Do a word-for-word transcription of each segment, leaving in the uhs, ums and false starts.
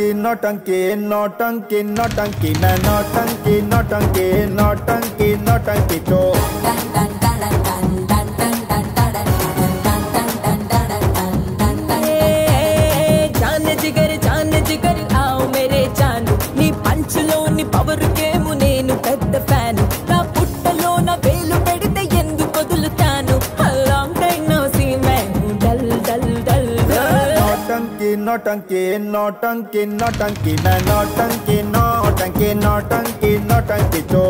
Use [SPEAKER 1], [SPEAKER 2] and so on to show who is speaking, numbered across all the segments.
[SPEAKER 1] नौटंकी नौटंकी नौटंकी मैं नौटंकी नौटंकी नौटंकी नौटंकी तो
[SPEAKER 2] जान जिगर जान जिगर आओ मेरे जानू नी పంచులో नी పవర్ గేమ్ నేను పెద్ద ఫ్యాన్ నా పుట్టలో నా వేలు పెడితే ఎందుకు వదులుతాను లాంగ్ టైం నో సీ मैं डल डल डल
[SPEAKER 1] नौटंकी नौटंकी नौटंकी नौटंकी मैं नौटंकी नौटंकी नौटंकी नौटंकी तो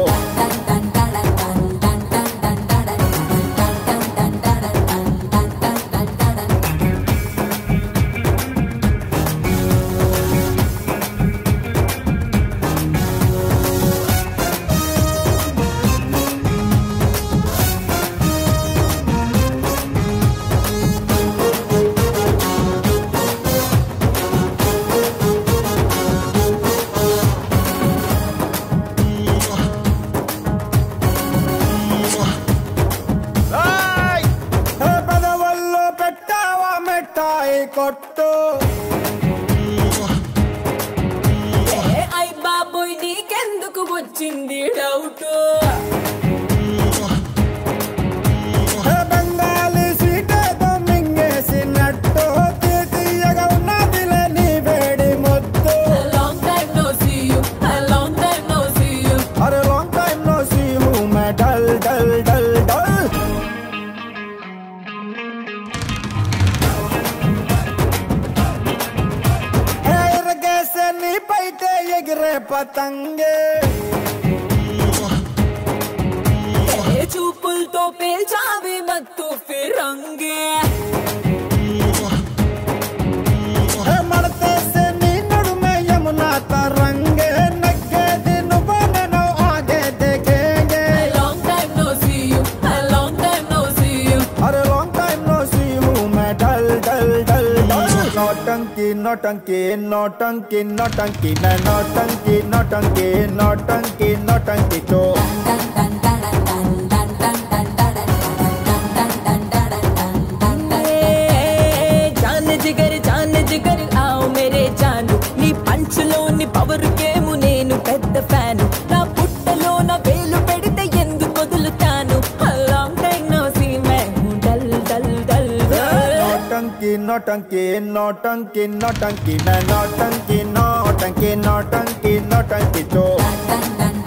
[SPEAKER 1] కొట్టు
[SPEAKER 2] అయ్ బాబోయ్ నీకెందుకు వచ్చింది డౌట్
[SPEAKER 1] బెంగాలీ సీటేదో మింగేసినట్టు తీయగా ఉన్నదిలే నీ వేడి ముద్దు
[SPEAKER 2] long time no see you long time no see you
[SPEAKER 1] అరే long time no see you मैं डल डल डल डल पैते ఎగిరే పతంగే
[SPEAKER 2] చూపులతో పేల్చావి మత్తు ఫిరంగే
[SPEAKER 1] మడతేసే నీ నడుమే యమునా తరంగే నగ్గేది నువ్వు నేను ఆగే దేఖేంగే
[SPEAKER 2] long time no see you long time no see you
[SPEAKER 1] అరే long time no see you मैं डल डल डल नौटंकी नौटंकी नौटंकी नौटंकी मैं नौटंकी नौटंकी नौटंकी नौटंकी तो
[SPEAKER 2] जान जिगर जान जिगर आओ मेरे जानू నీ పంచులో నీ పవర్ గేమ్ నేను పెద్ద ఫ్యాన్ నా పుట్టలో నా వేలు పెడితే ఎందుకు వదులుతాను లాంగ్ టైం నో సీ मैं डल डल डल
[SPEAKER 1] नौटंकी नौटंकी नौटंकी नौटंकी मैं नौटंकी नौटंकी नौटंकी नौटंकी तो